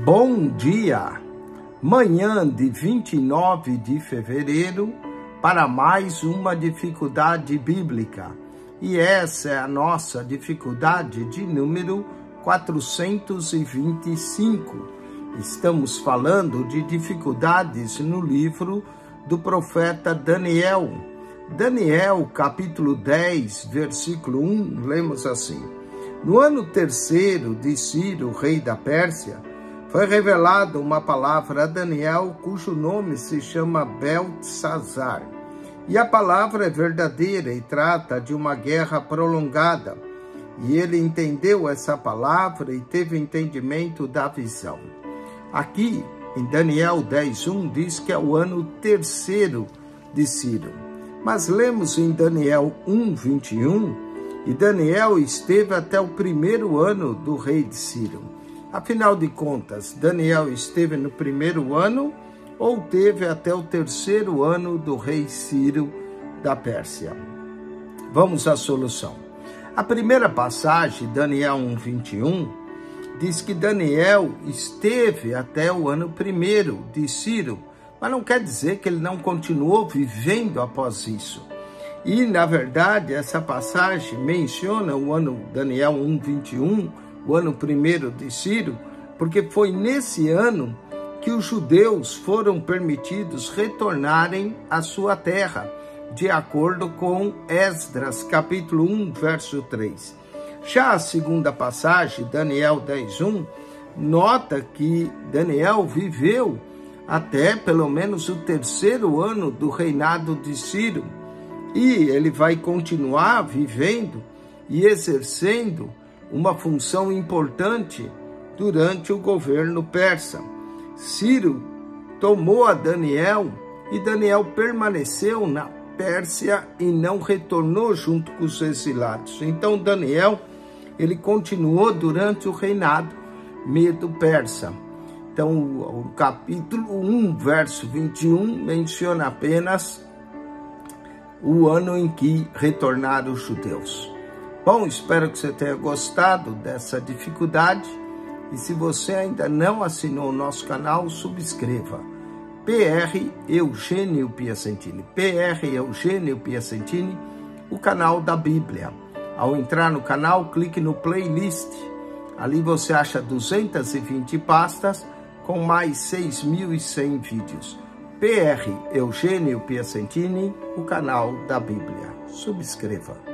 Bom dia! Manhã de 29 de fevereiro para mais uma dificuldade bíblica. E essa é a nossa dificuldade de número 425. Estamos falando de dificuldades no livro do profeta Daniel. Daniel, capítulo 10, versículo 1, lemos assim: No ano terceiro de Ciro, rei da Pérsia, foi revelada uma palavra a Daniel, cujo nome se chama Beltesazar. E a palavra é verdadeira e trata de uma guerra prolongada. E ele entendeu essa palavra e teve entendimento da visão. Aqui, em Daniel 10:1, diz que é o ano terceiro de Ciro. Mas lemos em Daniel 1:21, e Daniel esteve até o primeiro ano do rei de Ciro. Afinal de contas, Daniel esteve no primeiro ano ou teve até o terceiro ano do rei Ciro da Pérsia? Vamos à solução. A primeira passagem, Daniel 1:21, diz que Daniel esteve até o ano primeiro de Ciro, mas não quer dizer que ele não continuou vivendo após isso. E, na verdade, essa passagem menciona o ano Daniel 1:21, o ano primeiro de Ciro, porque foi nesse ano que os judeus foram permitidos retornarem à sua terra, de acordo com Esdras, capítulo 1, verso 3. Já a segunda passagem, Daniel 10:1, nota que Daniel viveu até pelo menos o terceiro ano do reinado de Ciro, e ele vai continuar vivendo e exercendo uma função importante durante o governo persa. Ciro tomou a Daniel e Daniel permaneceu na Pérsia e não retornou junto com os exilados. Então Daniel, ele continuou durante o reinado medo-persa. Então o capítulo 1, verso 21, menciona apenas o ano em que retornaram os judeus. Bom, espero que você tenha gostado dessa dificuldade. E se você ainda não assinou o nosso canal, subscreva. PR Eugênio Piacentini. PR Eugênio Piacentini, o canal da Bíblia. Ao entrar no canal, clique no playlist. Ali você acha 220 pastas com mais 6.100 vídeos. PR Eugênio Piacentini, o canal da Bíblia. Subscreva.